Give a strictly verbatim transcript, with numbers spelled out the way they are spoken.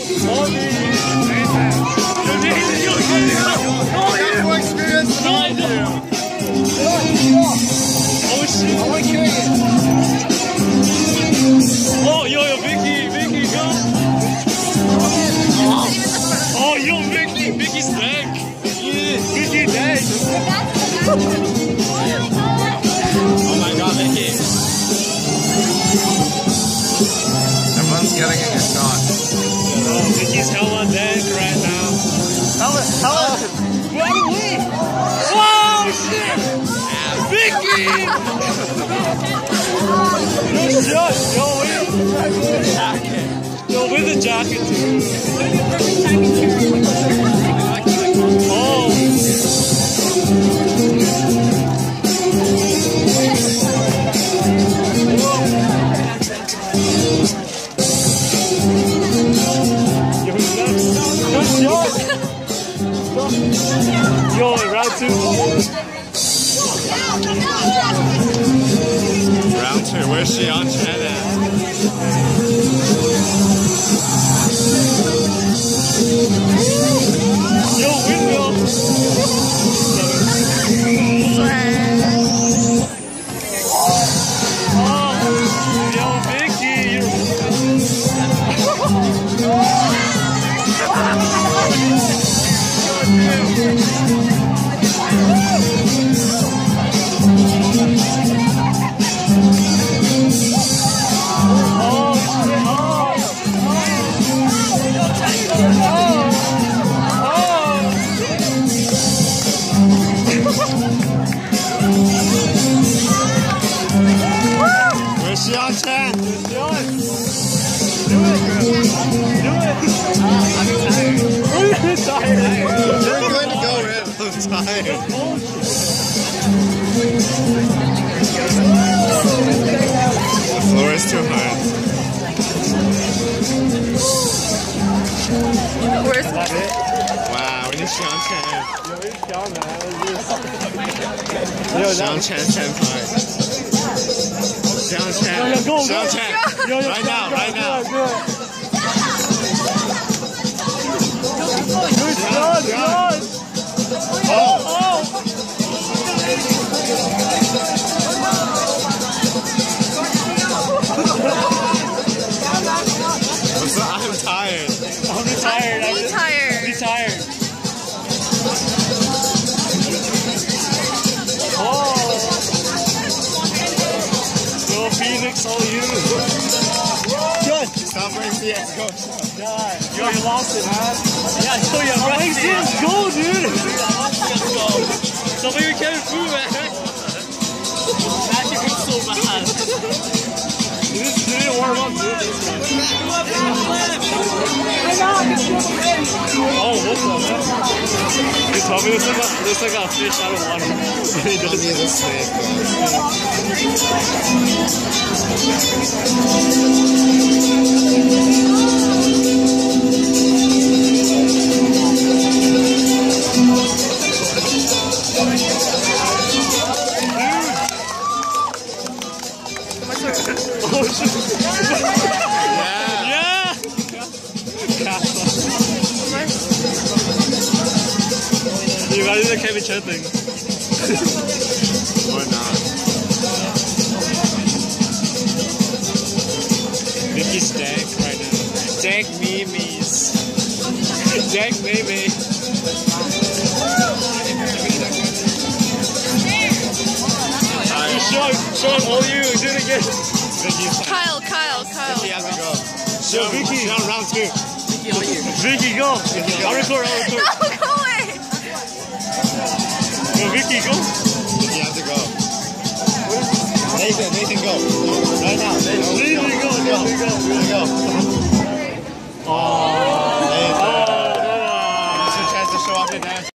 more experience than I do. Oh shit! I want to carry it. Oh yo yo Vicky, Vicky go! Oh yo Vicky, Vicky's dead. Vicky dead. Oh my god, Vicky. Everyone's getting a good shot. Oh, Vicky's hella dead right now. Hella, hella. Run away! Wow, shit! Vicky! Good shot! Yo, wait! Yo, with the jacket too. Oh! Yo, who's next? Good shot! Yo, round two. Round two, where's she on Chen at? Yo, windmill. Oh, yo, Vicky, you're... Where's she on Chen? Do it! Do it! Do it! I'm tired. I'm tired. You're going to go, Red. I'm tired. The floor is too hard. Where's That's it? Wow, we need Sean Chen. Yo, it's Sean, man. Yo, Sean that... Chen, Chen Park. Sean Chen. Yo, yo, go, Sean go. Chen. Yo, yo, Right go, now, go, right go, now. go. Good shot, Sean! Oh! Oh! What's up? I'm tired. I'm retired. I'm Be just tired. retired. Oh! Yo, Phoenix, all you. Good. Stop racing. Yes, go. God. Yo, you lost it, man. Yeah, I told you I'm racing. Let's go, dude. Let's go. Somebody with Kevin Fu, man. Actually, it's so bad. This didn't warm up, dude. Oh, what's up, man? You told me this like a, this like a fish out of water. He Don't does need a snake, Oh, shit. Yeah. Yeah! You gotta do the Kevin Chen thing. Or not. Vicky's dank right now. Dank memes. Dank meme. Show, show him all you. Do it again. Vicky's Kyle, Kyle, Kyle. He has to go. Yo, Vicky. She's on round two. Vicky, go. I'll record, I'll record. No, go away. Yo, Vicky, go. He has to go. Nathan, Nathan, go. Right now. Nathan, Nathan, go. Nathan, go. Nathan, go. Aww.